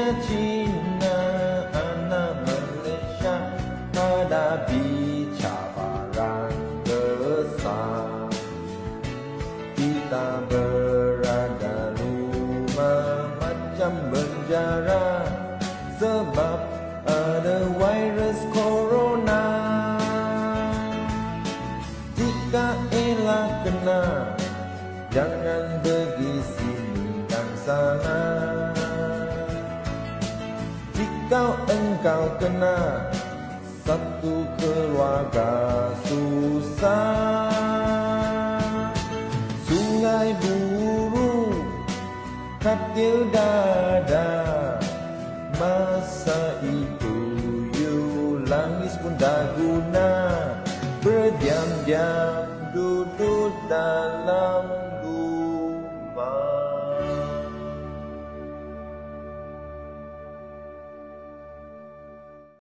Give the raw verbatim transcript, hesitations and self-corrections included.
India, China, anak Malaysia hadapi cabaran besar. Kita berada rumah macam penjara sebab ada virus corona. Jika elak kena, jangan pergi sini dan sana. Jika engkau kena, satu keluarga susah. Sungai buru, katil dada, masa itu you langis pun dah guna. Berdiam-diam duduk dalam